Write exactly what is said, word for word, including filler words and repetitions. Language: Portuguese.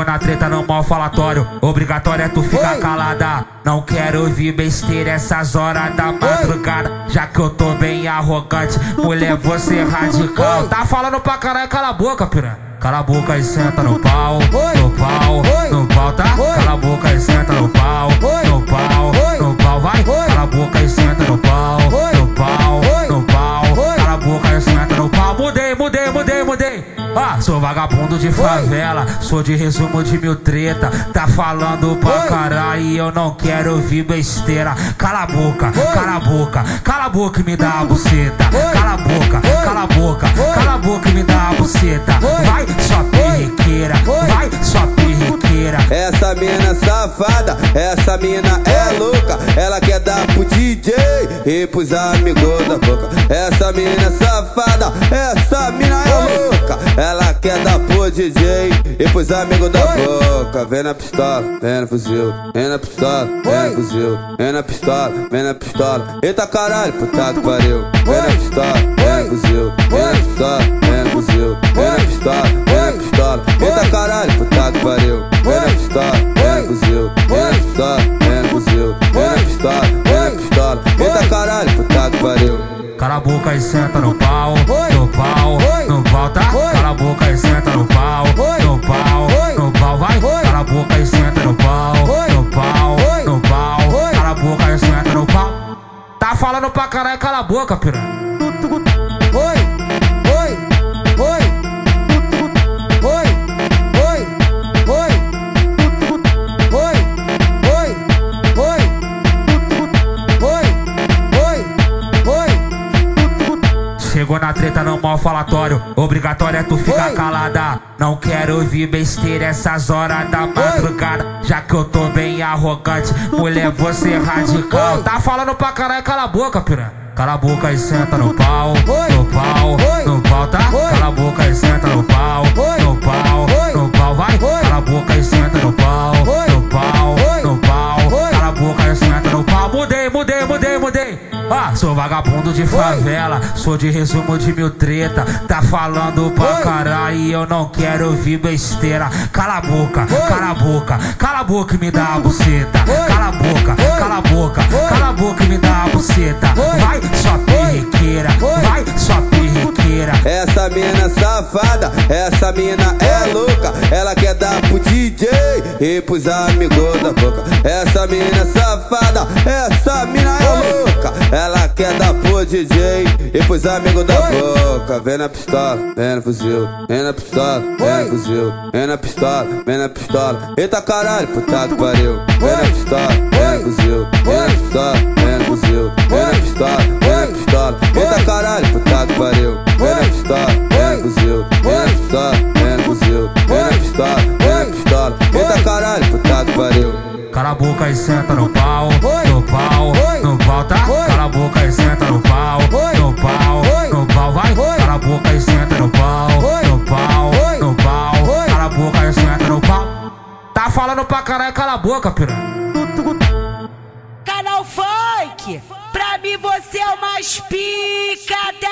na treta no mal falatório, obrigatório é tu ficar Oi. calada. Não quero ouvir besteira essas horas da madrugada. Já que eu tô bem arrogante, mulher, você é radical. Oi. Tá falando pra caralho, cala a boca, piranha. Cala a boca e senta no pau, Oi. no pau, Oi. no pau, tá? Oi. Cala a boca e senta no pau, Oi. no pau, Oi. no pau, vai. Oi. Cala a boca e senta no pau, Oi. no pau, Oi. no pau. Oi. Cala a boca e senta no pau. Mudei, mudei, mudei, mudei. Ah, sou vagabundo de favela, sou de resumo de mil treta. Tá falando pra Oi. caralho e eu não quero ouvir besteira. Cala a boca, Oi. cala a boca, cala a boca e me dá a buceta. Oi. Cala a boca, Oi. cala a boca, Oi. cala a boca e me dá a buceta. Oi. Vai, sua perriqueira, Oi. vai, sua perriqueira. Essa mina safada, essa mina é louca. Ela quer dar pro D J e pros amigos da boca. Essa mina safada, essa mina é louca. Ela quer dar pro D J e pros amigos da boca. Vem na pistola, vem no fuzil, vem na pistola, vem no fuzil, vem na pistola, vem na pistola. Eita caralho, puta que pariu. Vem na pistola, vem no fuzil, vem na pistola, vem no fuzil, vem na pistola, vem na pistola. Eita caralho, puta que pariu. Vem na pistola, vem no fuzil, vem na pistola, vem no fuzil, vem na pistola, vem na pistola. Eita caralho, puta que pariu. Cala a boca e senta no pau, Oi. no pau, Oi. no pau, tá? Oi. Cala a boca e senta no pau, Oi. no pau, Oi. no pau, vai. Oi. Cala a boca e senta no pau, Oi. no pau, Oi. no pau. Oi. Cala a boca e senta no pau. Tá falando pra caralho, cala a boca, piranha. Oi, oi, oi, oi, oi, oi, oi, oi, oi, oi, oi, oi. Chegou na treta no mal falatório, obrigatório é tu ficar Oi. calada. Não quero ouvir besteira essas horas da madrugada. Já que eu tô bem arrogante, mulher, você é radical. Oi. Tá falando pra caralho, cala a boca, piranha. Cala a boca e senta no pau, Oi. no pau, Oi. no pau, tá? Oi. Cala a boca e senta no pau, Oi. no pau, Oi. no pau, vai. Oi. Cala a boca e senta no pau, Oi. no pau, Oi. no pau. Oi. Cala a boca e senta no pau. Mudei, mudei, mudei, mudei. Ah, sou vagabundo de favela, sou de resumo de mil treta. Tá falando pra Oi. caralho e eu não quero ouvir besteira. Cala a boca, Oi. cala a boca, cala a boca e me dá a buceta. Oi. Cala a boca, Oi. cala a boca, Oi. cala a boca e me dá a buceta. Oi. Vai, sua perriqueira, Oi. vai, sua perriqueira. Essa mina safada, essa mina é louca. Ela quer dar pro D J e pros amigos da boca. Essa mina safada, essa mina é louca. Ela quer dar pro D J e pros amigos da boca. Vem na pistola, vem no fuzil, vem na pistola, vem no fuzil, vem na pistola, vem na pistola. Eita caralho, puta que pariu. Vem na pistola, vem no fuzil, vem na pistola, vem no fuzil, vem na pistola, vem na pistola. Eita caralho, puta que pariu. Vem na pistola, vem no fuzil, vem na pistola, vem no fuzil, vem na pistola, vem na pistola. Eita caralho, puta que pariu. Cala a boca e senta no pau, Oi. no pau, Oi. no pau, tá? Oi. Cala a boca e senta no pau, Oi. no pau, Oi. no pau, vai. Oi. Cala a boca e senta no pau, Oi. no pau, Oi. no pau. Oi. Cala a boca e senta no pau. Tá falando pra caralho, cala a boca, piranha. Canal Funk, pra mim você é o mais pica.